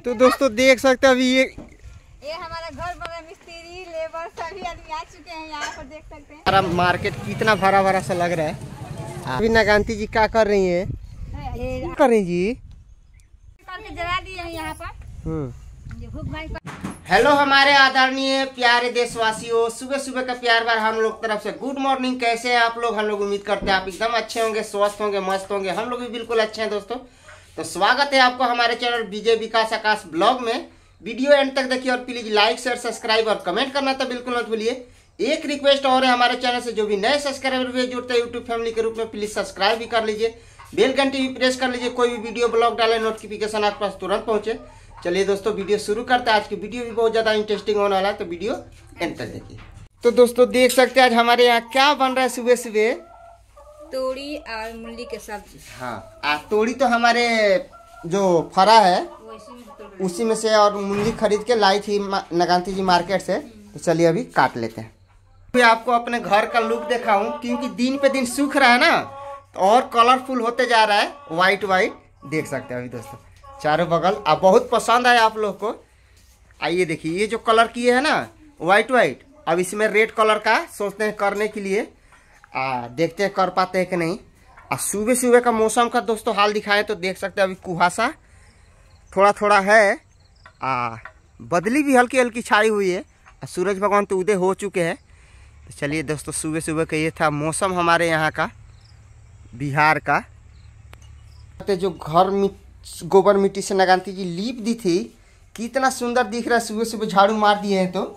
तो दोस्तों देख सकते हैं अभी ये हमारा घर बना, मिस्त्री लेबर सभी आदमी आ चुके हैं यहाँ पर, देख सकते हैं। हमारा मार्केट कितना भरा भरा सा लग रहा है। अभी नागांती जी क्या कर रही है? कर रही जी करके जला दिए हैं यहाँ पर। हेलो हमारे आदरणीय प्यारे देशवासियों, सुबह सुबह का प्यार बार हम लोग तरफ से गुड मॉर्निंग। कैसे हैं आप लोग? हम लोग उम्मीद करते हैं आप एकदम अच्छे होंगे, स्वस्थ होंगे, मस्त होंगे। हम लोग भी बिल्कुल अच्छे हैं दोस्तों। तो स्वागत है आपको हमारे चैनल विजय विकास आकाश ब्लॉग में। वीडियो एंड तक देखिए और प्लीज लाइक शेयर सब्सक्राइब और कमेंट करना तो बिल्कुल मत भूलिए। एक रिक्वेस्ट और है हमारे चैनल से, जो भी नए सब्सक्राइबर भी जुड़ते हैं यूट्यूब फैमिली के रूप में, प्लीज सब्सक्राइब भी कर लीजिए, बेल घंटी भी प्रेस कर लीजिए। कोई भी वीडियो ब्लॉग डाले नोटिफिकेशन आपके पास तुरंत पहुंचे। चलिए दोस्तों वीडियो शुरू करते हैं। आज की वीडियो भी बहुत ज्यादा इंटरेस्टिंग होने वाला है, तो वीडियो एंड तक देखिए। तो दोस्तों देख सकते हैं आज हमारे यहाँ क्या बन रहा है सुबह सुबह। तोड़ी और मूली के सब्जी। हाँ, तोड़ी तो हमारे जो फरा है उसी में से, और मूली खरीद के लाई थी नागांती जी मार्केट से। तो चलिए अभी काट लेते हैं। मैं आपको अपने घर का लुक दिखाऊं, क्योंकि दिन पे दिन सूख रहा है ना, तो और कलरफुल होते जा रहा है। वाइट वाइट देख सकते हैं अभी दोस्तों चारों बगल। अब बहुत पसंद आया आप लोग को। आइए देखिए, ये जो कलर किए है ना वाइट वाइट, अब इसमें रेड कलर का सोचते हैं करने के लिए। देखते हैं कर पाते हैं कि नहीं। सुबह सुबह का मौसम का दोस्तों हाल दिखाएं तो देख सकते हैं अभी कुहासा थोड़ा थोड़ा है। बदली भी हल्की हल्की छाई हुई है। सूरज भगवान तो उदय हो चुके हैं। तो चलिए दोस्तों सुबह सुबह का ये था मौसम हमारे यहाँ का, बिहार का। जो घर गोबर मिट्टी से नागांती जी लीप दी थी, कितना सुंदर दिख रहा है। सुबह सुबह झाड़ू मार दिए हैं तो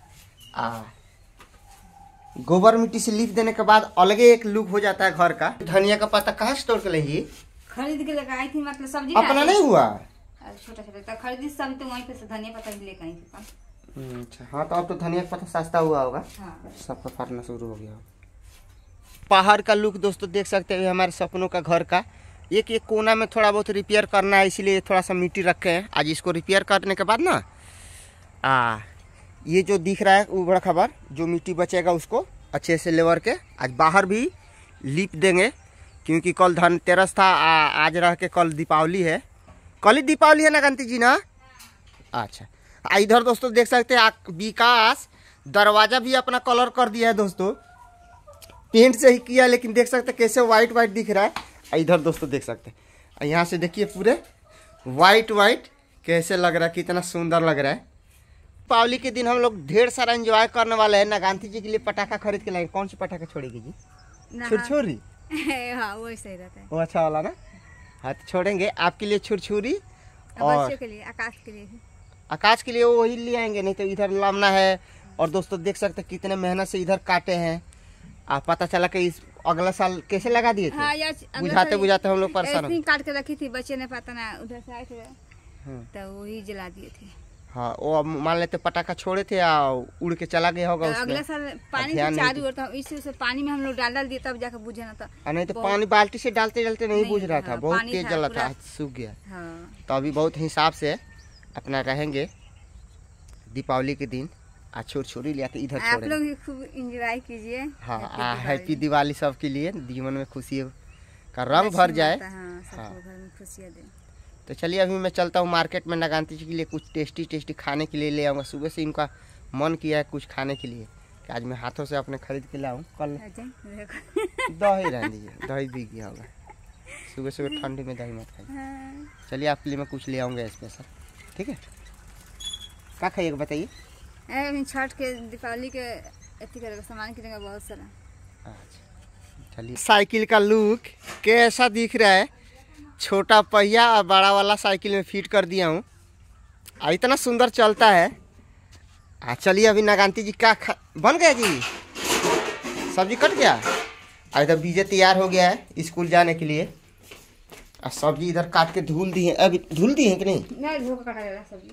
गोबर मिट्टी से लीप देने के बाद अलगे एक लुक हो जाता है घर का। धनिया का पत्ता कहाँ से तोड़ के लाई? खरीद के लगाई थी, मतलब सब्जी अपना नहीं हुआ, छोटा छोटा खरीदी सब, तो वहीं पे से धनिया पत्ता भी लेकर आई थी। अच्छा हाँ, तो अब तो धनिया का पत्ता सस्ता हुआ होगा। हाँ। सबका फरना शुरू हो गया। बाहर का लुक दोस्तों देख सकते हैं हमारे सपनों का घर का। एक एक कोना में थोड़ा बहुत रिपेयर करना है, इसलिए थोड़ा सा मिट्टी रखे हैं। आज इसको रिपेयर करने के बाद ना ये जो दिख रहा है ऊबड़ खबर, जो मिट्टी बचेगा उसको अच्छे से लेवर के आज बाहर भी लीप देंगे, क्योंकि कल धनतेरस था। आज रह के कल दीपावली है। कल ही दीपावली है नागांती जी ना? अच्छा। इधर दोस्तों देख सकते हैं विकास दरवाजा भी अपना कलर कर दिया है दोस्तों। पेंट से ही किया, लेकिन देख सकते हैं कैसे वाइट वाइट दिख रहा है। इधर दोस्तों देख सकते हैं, यहाँ से देखिए पूरे वाइट वाइट कैसे लग रहा है, कितना सुंदर लग रहा है। दीपावली के दिन हम लोग ढेर सारा एंजॉय करने वाले हैं। नागांती जी के लिए पटाखा खरीद के लाएंगे। कौन सी पटाखा छोड़ेगी जी? छुरछुरी। हाँ वो सही रहता है, वो अच्छा वाला ना। हाँ तो छोड़ेंगे आपके लिए छुरछुरी, और के लिए आकाश के लिए वही ले आएंगे। नहीं तो इधर लामना है। और दोस्तों देख सकते हैं कितने मेहनत से इधर काटे हैं। पता चला कि इस अगला साल कैसे लगा दिए थे। हाँ, बुझाते बुझाते हम लोग परेशान काट के रखी थी, बच्चे ने पता ना उधर से आए थे तो वही जला दिए थे। हाँ, वो मान लेते पटाखा छोड़े थे या उड़ के चला गया होगा। अगला साल पानी से चालू होता है, इसी पानी में हम लोग डाल दिए, तब जाकर बुझे ना था। नहीं तो पानी बाल्टी से डालते डालते नहीं बुझ रहा था, बहुत तेज जला था, सूख गया। तो अभी बहुत हिसाब से अपना रहेंगे दीपावली के दिन। छुरछुरी ले आके इधर आप लोग भी खूब एंजॉय कीजिए। हाँ, हैप्पी दिवाली सबके लिए, जीवन में खुशी का रंग भर जाए। खुशियाँ दे। तो चलिए अभी मैं चलता हूँ मार्केट में। नागांती जी के लिए कुछ टेस्टी टेस्टी खाने के लिए ले आऊँगा। सुबह से इनका मन किया है कुछ खाने के लिए, कि आज मैं हाथों से अपने खरीद के लाऊँ। कल दही रहने दीजिए, दही बिक गया होगा। सुबह सुबह ठंडी में दही मत खाइए। चलिए आपके लिए मैं कुछ ले आऊँगा स्पेशल, ठीक है? क्या खाइएगा बताइए? छठ के दीपावली के सामान किनेगा बहुत सारा। अच्छा चलिए। साइकिल का लुक कैसा दिख रहा है? छोटा पहिया और बड़ा वाला साइकिल में फिट कर दिया हूँ। इतना सुंदर चलता है। चलिए अभी नागांती जी का बन गया जी, सब्जी कट गया। इधर बीजे तैयार हो गया है स्कूल जाने के लिए। सब्जी इधर काट के धुल दी है। अभी धुल दी है कि नहीं? सब्जी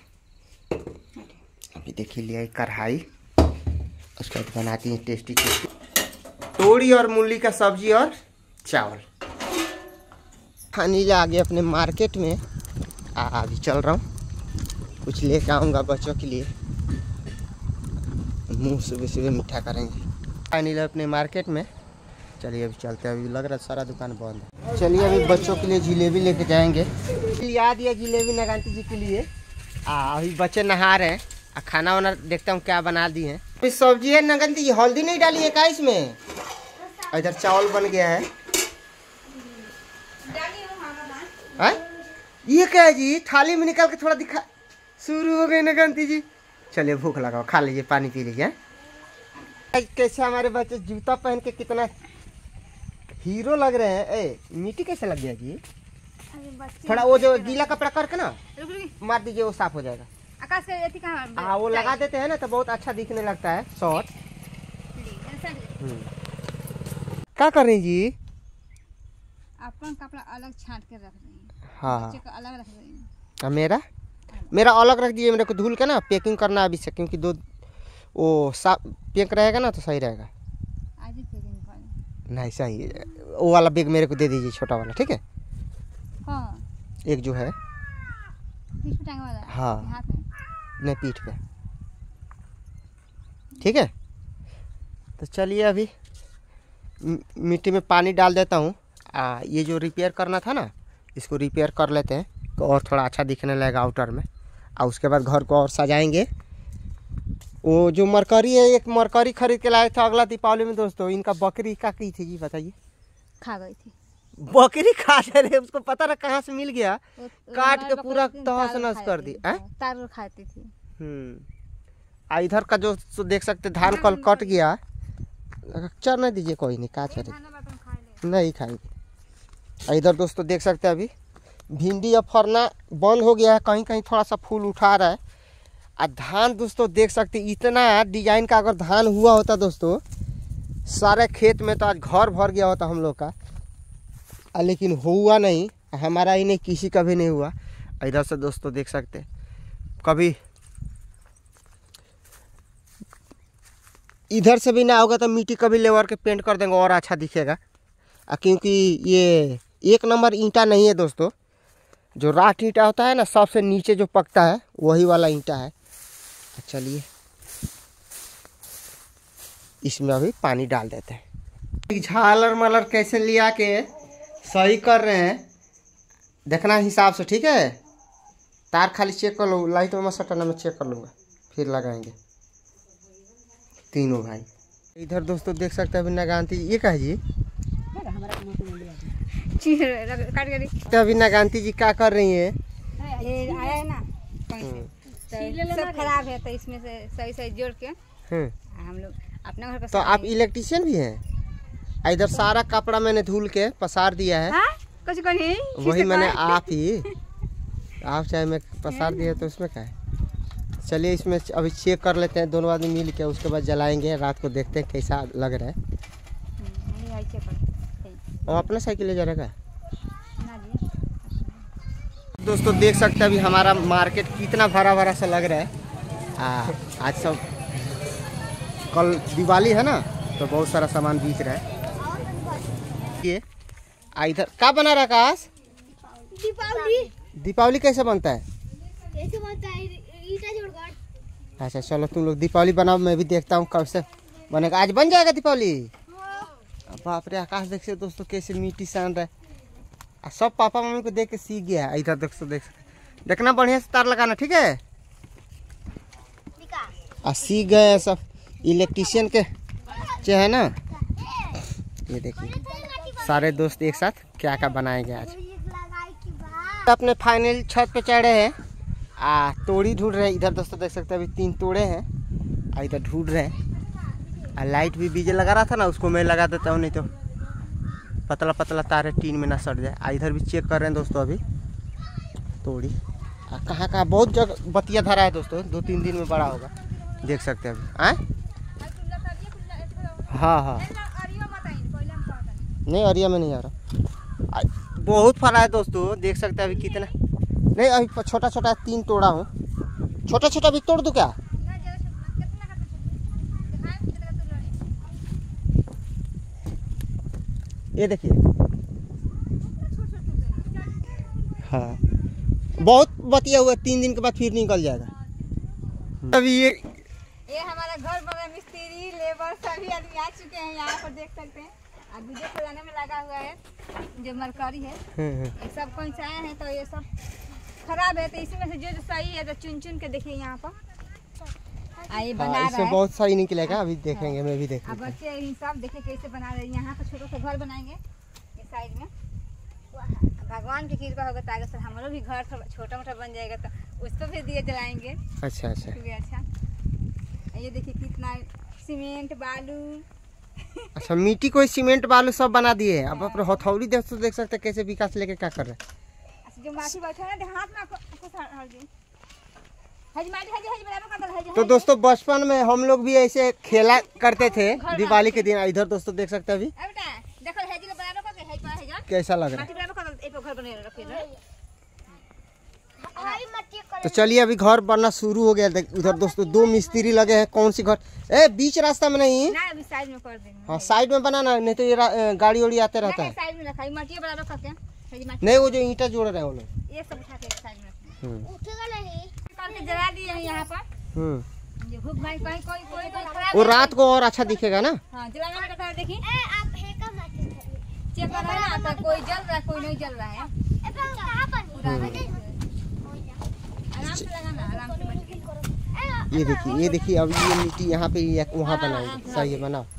अभी देखिए लिया कढ़ाई, उसके बाद बनाती है टेस्टी टेस्टी तोड़ी और मूली का सब्जी और चावल। खानी आ गए अपने मार्केट में। अभी चल रहा हूँ, कुछ लेके आऊँगा बच्चों के लिए। मुँह सुबह सुबह मीठा करेंगे। खानी अपने मार्केट में। चलिए अभी चलते हैं। अभी लग रहा है सारा दुकान बंद है। चलिए अभी बच्चों के लिए जिलेबी लेके जाएंगे। लिया दिया जिलेबी नगांती जी के लिए। अभी बच्चे नहा रहे हैं। खाना वाना देखता हूँ क्या बना दिए हैं। अभी सब्जी है नगांती जी, हल्दी नहीं डाली है क्या इसमें? इधर चावल बन गया है। ये क्या है जी? थाली में निकाल के थोड़ा दिखा। शुरू हो गई नगांती जी। चलिए भूख लगाओ, खा लीजिए, पानी पी लीजिए। कैसे हमारे बच्चे जूता पहन के कितना हीरो लग रहे हैं। ए मिट्टी कैसे लग गया जी? थोड़ा वो जो गीला कपड़ा करके ना मार दीजिए, वो साफ हो जाएगा। आकाश का हाँ वो लगा देते हैं ना तो बहुत अच्छा दिखने लगता है शॉर्ट। क्या कर रही हैं जी? अपन कपड़ा अलग छांट के रख रही हैं। हाँ बच्चे का अलग रख रही हैं। मेरा अलग रख दीजिए। मेरे को धुल के ना पैकिंग करना अभी से, क्योंकि दो वो साफ पैक रहेगा ना तो सही रहेगा। आज ही पैकिंग कर। नहीं सही, वो वाला बैग मेरे को दे दीजिए, छोटा वाला, ठीक है? हाँ एक जो है पीठ पे टांगे वाला। हाँ हाथ में नहीं, पीठ पे, ठीक है? तो चलिए अभी मिट्टी में पानी डाल देता हूँ। ये जो रिपेयर करना था ना, इसको रिपेयर कर लेते हैं तो और थोड़ा अच्छा दिखने लगेगा आउटर में। और उसके बाद घर को और सजाएंगे। वो जो मरकरी है, एक मरकरी खरीद के लाए थे अगला दीपावली में दोस्तों। इनका बकरी का की थी जी, बताइए? खा गई थी बकरी खा रहे, उसको पता ना कहाँ से मिल गया, काट के पूरा तहस नहस कर दी। तार खाती थी। इधर का जो देख सकते धान कल कट गया। चरने दीजिए, कोई नहीं, का चरे नहीं खाएगी। इधर दोस्तों देख सकते हैं अभी भिंडी अब फरना बंद हो गया है, कहीं कहीं थोड़ा सा फूल उठा रहा है। धान दोस्तों देख सकते इतना डिजाइन का अगर धान हुआ होता दोस्तों सारे खेत में तो आज घर भर गया होता हम लोग का। लेकिन हुआ नहीं, हमारा ही नहीं, किसी का भी नहीं हुआ। इधर से दोस्तों देख सकते कभी इधर से भी ना होगा तो मिट्टी कभी लेवर के पेंट कर देंगे और अच्छा दिखेगा। क्योंकि ये एक नंबर ईंटा नहीं है दोस्तों, जो राठ ईंटा होता है ना सबसे नीचे जो पकता है वही वाला ईंटा है। चलिए इसमें अभी पानी डाल देते हैं। झालर मलर कैसे लिया के सही कर रहे हैं देखना हिसाब से, ठीक है? तार खाली चेक कर लो, लाइट में सटाना में चेक कर लूँगा, फिर लगाएंगे तीनों भाई। इधर दोस्तों देख सकते हैं अभी नगांती, ये क्या है जी? अभी नगांती जी क्या कर रही हैं? ये आया है ना सब खराब है तो इसमें से सही सही जोड़ के हम लोग अपना घर का। तो आप इलेक्ट्रिशियन भी हैं? इधर सारा कपड़ा मैंने धुल के पसार दिया है। कुछ नहीं, वही मैंने आप चाहे मैं पसार दिया तो उसमें क्या है। चलिए इसमें अभी चेक कर लेते हैं दोनों आदमी मिल के, उसके बाद जलाएंगे, रात को देखते हैं कैसा लग रहा है। और अपना साइकिल ले जा रहा है दोस्तों देख सकते हैं अभी हमारा मार्केट कितना भरा भरा सा लग रहा है। आज सब कल दिवाली है ना तो बहुत सारा सामान बिक रहा है। ये इधर क्या बना रहा आकाश? दीपावली कैसे बनता है? अच्छा चलो तुम लोग दीपावली बनाओ, मैं भी देखता हूँ कब से बनेगा। आज बन जाएगा दीपावली? बाप रे, आकाश देख से दोस्तों कैसे मिट्टी सान रहा है। सब पापा मम्मी को देख के सीख गया है। इधर दोस्तों देखना बढ़िया से तार लगाना, ठीक है? सीख गए सब इलेक्ट्रिशियन के है ना। ये देखिए सारे दोस्त एक साथ क्या क्या बनाएंगे आज। अपने फाइनल छत पे चढ़े हैं, तोड़ी ढूंढ रहे हैं। इधर दोस्तों देख सकते हैं अभी 3 तोड़े हैं, इधर ढूंढ रहे हैं। लाइट भी बीजे लगा रहा था ना, उसको मैं लगा देता हूँ, नहीं तो पतला पतला तार है, टीन में ना सट जाए। इधर भी चेक कर रहे हैं दोस्तों अभी तोड़ी। कहाँ कहाँ बहुत जगह बतिया धरा है दोस्तों, 2-3 दिन में बड़ा होगा, देख सकते हैं अभी। हाँ नहीं अरिया में नहीं आ रहा, बहुत फला है दोस्तों, देख सकते हैं अभी कितना। नहीं अभी छोटा छोटा 3 तोड़ा हूँ, छोटा छोटा भी तोड़ दूँ क्या? ये देखिए हाँ बहुत बतिया हुआ, 3 दिन के बाद फिर निकल जाएगा। अभी ये हमारा घर बना, मिस्त्री लेबर सभी आदमी आ चुके हैं यहाँ पर, देख सकते हैं अभी जो सजाने में लगा हुआ है जो मरकरी है ये सब कौन सा है तो ये सब खराब है, तो इसी में से जो सही है तो चुन चुन के देखिए यहाँ पर ये बना रहा है। इसमें बहुत सही निकलेगा, अभी देखेंगे। मैं भी देखूंगा। अब बच्चे इन सब देखिए कैसे बना रहे हैं। यहाँ पर छोटा सा घर बनाएंगे इस साइड में, भगवान की कृपा होगा तो आगे सर हमारा भी घर छोटा मोटा बन जाएगा तो उसको भी दिए जलाएंगे। अच्छा अच्छा अच्छा। ये देखिए कितना सीमेंट बालू अच्छा मिट्टी को सीमेंट बालू सब बना दिए। अब अपने हथौड़ी देख सकते हैं कैसे विकास लेके क्या कर रहे हैं। जो माटी बैठा है हाथ में आपको तो दोस्तों बचपन में हम लोग भी ऐसे खेला करते थे दिवाली के दिन। इधर दोस्तों देख सकते हैं अभी कैसा लग रहा है। तो चलिए अभी घर बनना शुरू हो गया। उधर दोस्तों 2 मिस्त्री लगे हैं। कौन सी घर बीच रास्ता में नहीं ना, अभी साइड में कर देंगे। हाँ साइड में बनाना, नहीं तो ये गाड़ी वाड़ी आते रहता है। साइड में रखा है मट्टी बराबर करके नहीं, वो जो ईंटा जोड़ रहे हैं वो लोग ये सब उठा के साइड में उठेगा नहीं करके जला दिए हैं यहाँ पर। ये भूख भाई कोई खराब वो रात को और अच्छा दिखेगा ना। हाँ जलाना में रखा है। देखिए आप फेंका मत चेक कर रहा है कोई जल रहा है कोई नहीं जल रहा है। आराम से लगाना, आराम से मत। ये देखिए अब ये मिट्टी यहाँ पे वहाँ बनाएंगे। सही है बनाओ।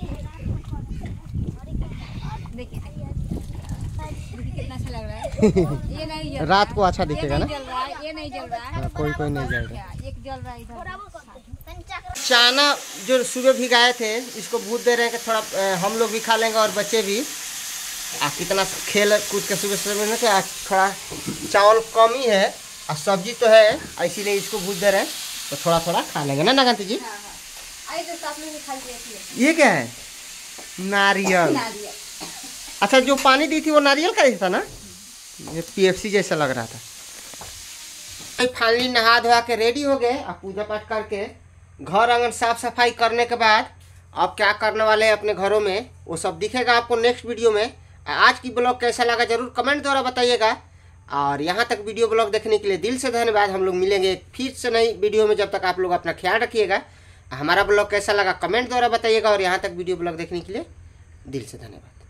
देखिए कितना अच्छा लग रहा है। ये नहीं रात को अच्छा दिखेगा ना। ये नहीं जल रहा है। कोई नहीं जल रहा है। एक जल रहा है इधर। चाना जो सुबह भिगाए थे इसको भूत दे रहे हैं कि थोड़ा हम लोग भी खा लेंगे और बच्चे भी। कितना खेल कूद के सुबह में तो थोड़ा चावल कम ही है और सब्जी तो है, इसीलिए इसको भूत दे रहे हैं तो थोड़ा थोड़ा खा लेंगे ना नागंती जी। ये क्या है? नारियल। अच्छा जो पानी दी थी वो नारियल का ही था ना। ये PFC जैसा लग रहा था। फाइनली नहा धोआ के रेडी हो गए। अब पूजा पाठ करके घर आंगन साफ सफाई करने के बाद अब क्या करने वाले हैं अपने घरों में वो सब दिखेगा आपको नेक्स्ट वीडियो में। आज की ब्लॉग कैसा लगा जरूर कमेंट द्वारा बताइएगा। और यहाँ तक वीडियो ब्लॉग देखने के लिए दिल से धन्यवाद। हम लोग मिलेंगे फिर से नई वीडियो में। जब तक आप लोग अपना ख्याल रखिएगा। हमारा ब्लॉग कैसा लगा कमेंट द्वारा बताइएगा। और यहाँ तक वीडियो ब्लॉग देखने के लिए दिल से धन्यवाद।